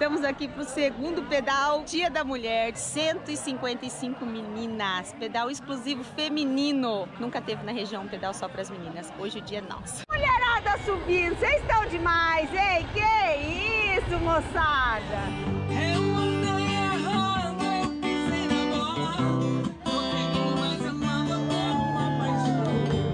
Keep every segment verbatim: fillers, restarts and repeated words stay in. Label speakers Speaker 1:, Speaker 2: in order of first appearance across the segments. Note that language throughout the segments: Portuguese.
Speaker 1: Estamos aqui pro segundo pedal, Dia da Mulher, cento e cinquenta e cinco meninas, pedal exclusivo feminino. Nunca teve na região um pedal só para as meninas, hoje o dia é nosso. Mulherada subindo, vocês estão demais, hein? Que isso, moçada? Eu andei errando, eu pisei na bola, tô pegando mais amando como uma paixão.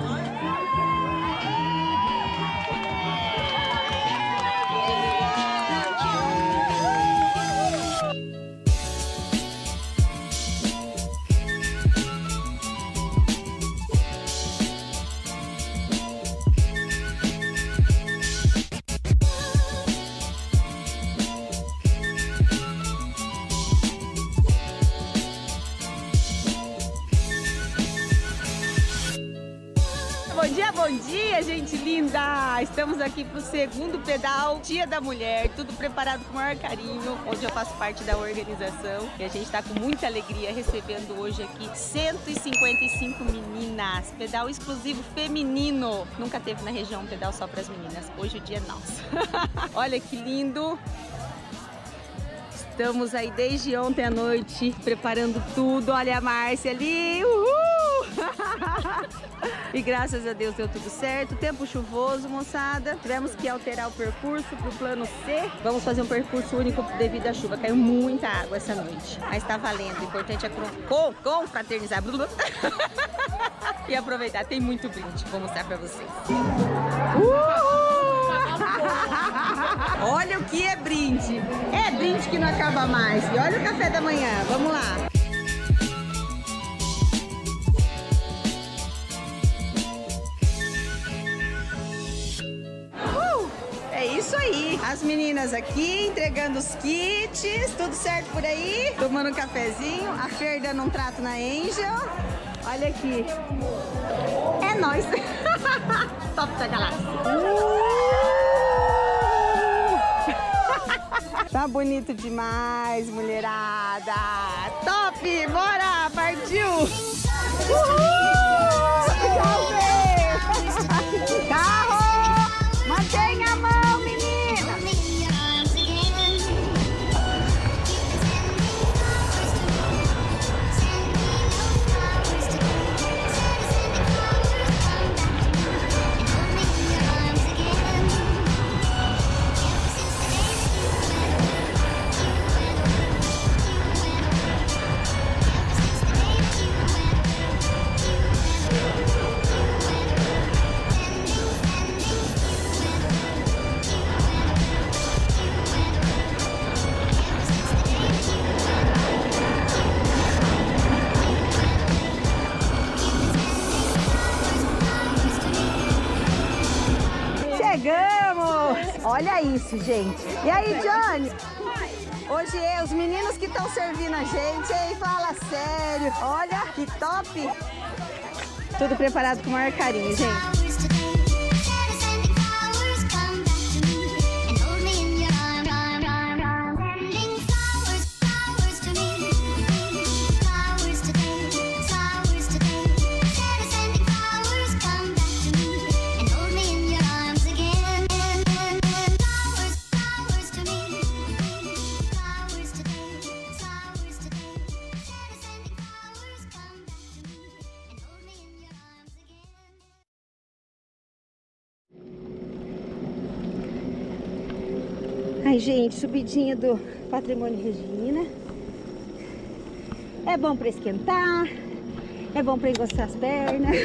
Speaker 1: Bom dia, bom dia, gente linda! Estamos aqui pro segundo pedal, Dia da Mulher, tudo preparado com o maior carinho, onde eu faço parte da organização. E a gente tá com muita alegria recebendo hoje aqui cento e cinquenta e cinco meninas, pedal exclusivo feminino. Nunca teve na região um pedal só para as meninas, hoje o dia é nosso. Olha que lindo! Estamos aí desde ontem à noite preparando tudo. Olha a Márcia ali, uhul! E graças a Deus deu tudo certo. Tempo chuvoso, moçada. Tivemos que alterar o percurso para o plano C. Vamos fazer um percurso único devido à chuva. Caiu muita água essa noite, mas está valendo. O importante é com, confraternizar e aproveitar. Tem muito brinde, vou mostrar para vocês. Uhul! Olha o que é brinde. É brinde que não acaba mais. E olha o café da manhã. Vamos lá. Uh, é isso aí. As meninas aqui entregando os kits. Tudo certo por aí. Tomando um cafezinho. A Fer dando um trato na Angel. Olha aqui. É nóis. Top da galáxia. Uh! Tá bonito demais, mulherada. Top, bora, partiu. Uhul! Carro, mantenha a mão, menina. Chegamos! Olha isso, gente. E aí, Johnny? Hoje é os meninos que estão servindo a gente, hein? Fala sério. Olha que top! Tudo preparado com o maior carinho, gente. Ai, gente, subidinha do Patrimônio Regina. É bom para esquentar, é bom para engrossar as pernas.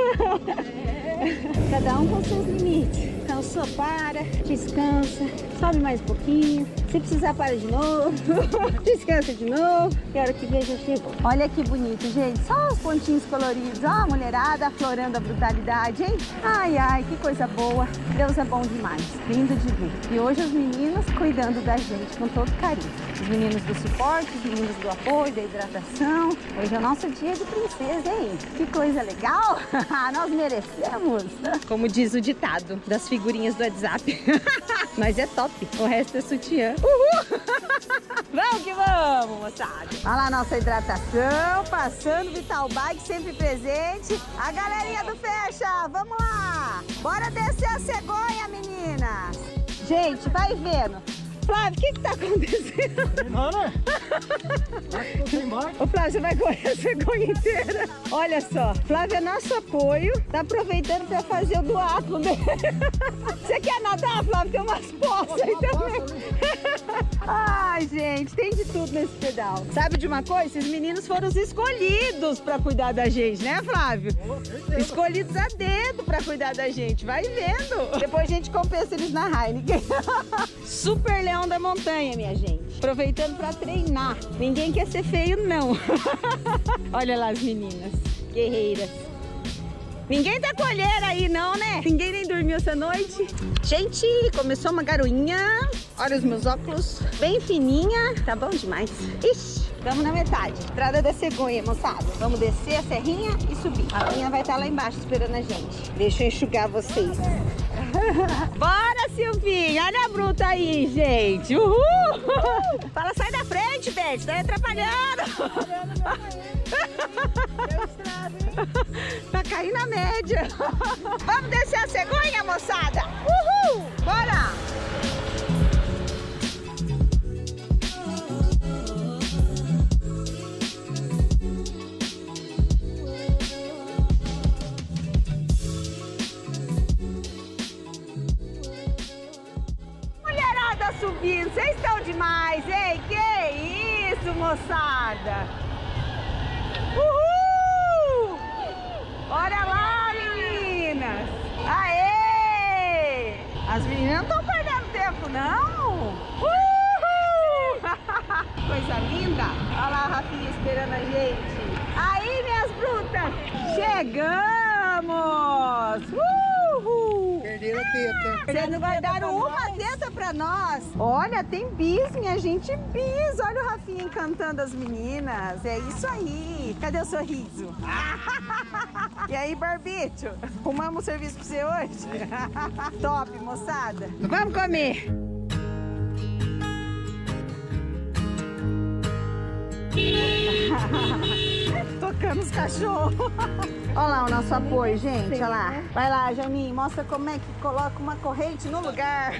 Speaker 1: Cada um com seus limites. Cansou, para, descansa, sobe mais um pouquinho. Se precisar, para de novo. Descansa de novo. E a hora que vem já chegou. Olha que bonito, gente. Só os pontinhos coloridos. Ó, a mulherada aflorando a brutalidade, hein? Ai, ai, que coisa boa. Deus é bom demais. Lindo de ver. E hoje os meninos cuidando da gente com todo carinho. Os meninos do suporte, os meninos do apoio, da hidratação. Hoje é o nosso dia de princesa, hein? Que coisa legal. Nós merecemos. Como diz o ditado das figurinhas do WhatsApp. Mas é top. O resto é sutiã. Uhul! Vamos que vamos, moçada. Olha lá a nossa hidratação, passando Vital Bike, sempre presente. A galerinha do Fecha, vamos lá. Bora descer a cegonha, meninas. Gente, vai vendo. Flávio, o que que tá acontecendo?
Speaker 2: Não, né?
Speaker 1: Ô Flávio, você vai correr a cegonha inteira. Olha só, Flávio é nosso apoio. Tá aproveitando pra fazer o duatlon dele. Você quer nadar, Flávio? Tem umas poças aí também. Ai, gente, tem de tudo nesse pedal. Sabe de uma coisa? Esses meninos foram os escolhidos pra cuidar da gente, né, Flávio? Escolhidos a dedo pra cuidar da gente. Vai vendo. Depois a gente compensa eles na Heineken. Super leão da montanha, minha gente. Aproveitando pra treinar. Ninguém quer ser feio, não. Olha lá as meninas. Guerreiras. Ninguém tá colheira aí, não, né? Ninguém nem dormiu essa noite. Gente, começou uma garoinha. Olha os meus óculos. Bem fininha. Tá bom demais. Ixi, estamos na metade. Entrada da cegonha, moçada. Vamos descer a serrinha e subir. A minha vai estar lá embaixo esperando a gente. Deixa eu enxugar vocês. Bora, Silvinha. Olha a bruta aí, gente. Uhul. Uhul. Fala, sai da frente, Beth. Tá atrapalhando. Tá caindo a média. Vamos descer a cegonha, moçada. Uhul. Bora. Subindo, vocês estão demais, hein? Que isso, moçada! Uhul! Olha lá, meninas! Aê! As meninas não estão perdendo tempo, não! Uhul! Coisa linda! Olha lá a Rafinha esperando a gente! Aí, minhas brutas! Chegamos! Uhul!
Speaker 2: Perderam a teta.
Speaker 1: Vocês não guardaram uma teta pra nós? Olha, tem bis, minha gente, bis. Olha o Rafinha encantando as meninas. É isso aí. Cadê o sorriso? E aí, Barbito? Arrumamos o serviço pra você hoje? Top, moçada. Vamos comer. Tocando os cachorros. Olha lá o nosso apoio, gente. Olha lá. Vai lá, Janinho. Mostra como é que coloca uma corrente no lugar.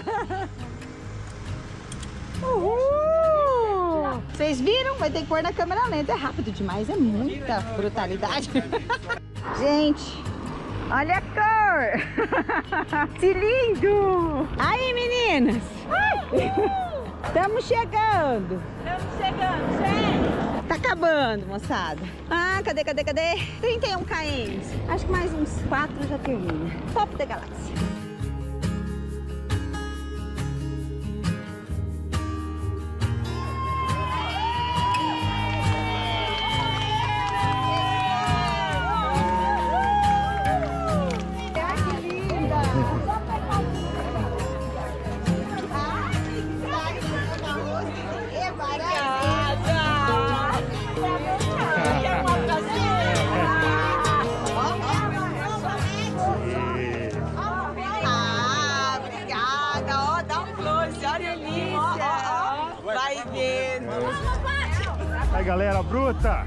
Speaker 1: Uhul! Vocês viram? Vai ter que pôr na câmera lenta. É rápido demais. É muita brutalidade. Gente, olha a cor. Que lindo. Aí, meninas. Estamos chegando. Estamos chegando, gente. Tá acabando, moçada. Ah, cadê, cadê, cadê? trinta e um quilômetros. Acho que mais uns quatro já termina. Top da galáxia.
Speaker 2: Aí, galera bruta!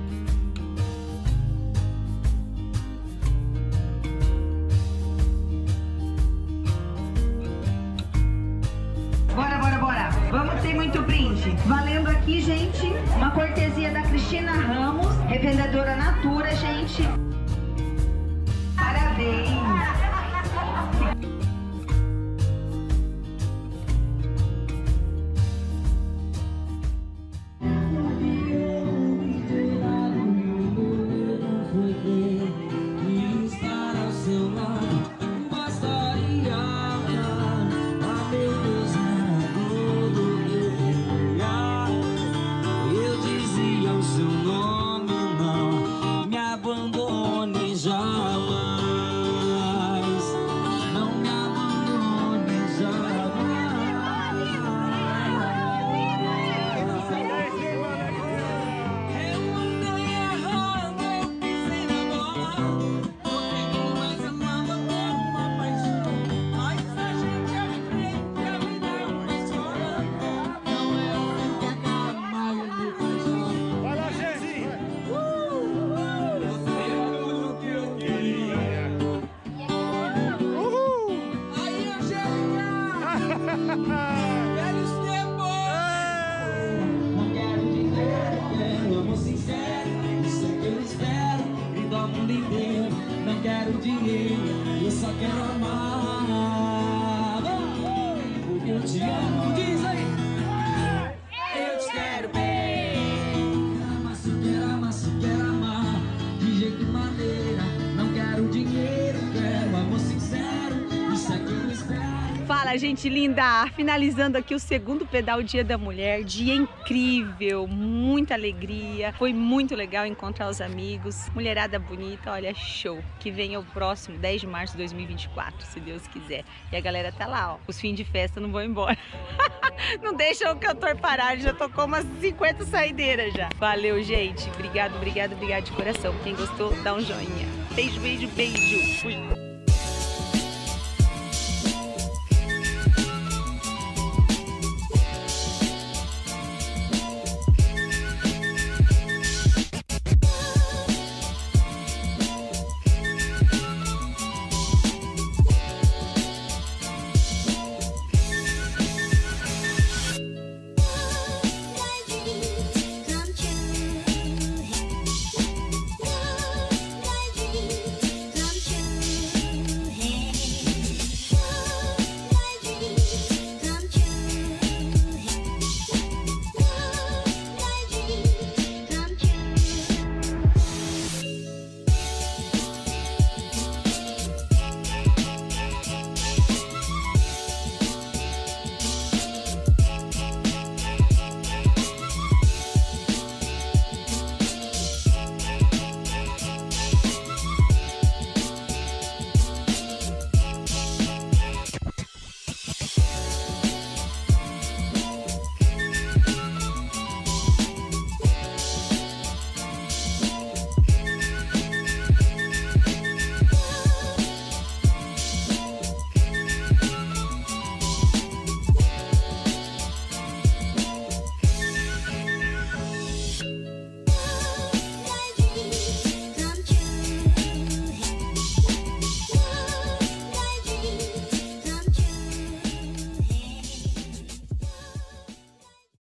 Speaker 1: Bora, bora, bora! Vamos ter muito brinde. Valendo aqui, gente, uma cortesia da Cristina Ramos, revendedora Natura, gente. Parabéns!
Speaker 3: Abandone jamais, não me
Speaker 1: Fala, gente linda! Finalizando aqui o segundo pedal Dia da Mulher. Dia incrível, muita alegria. Foi muito legal encontrar os amigos. Mulherada bonita, olha, show. Que venha o próximo, dez de março de dois mil e vinte e quatro, se Deus quiser. E a galera tá lá, ó. Os fins de festa não vão embora. Não deixa o cantor parar, já tocou umas cinquenta saideiras já. Valeu, gente. Obrigado, obrigado, obrigado de coração. Quem gostou, dá um joinha. Beijo, beijo, beijo. Fui.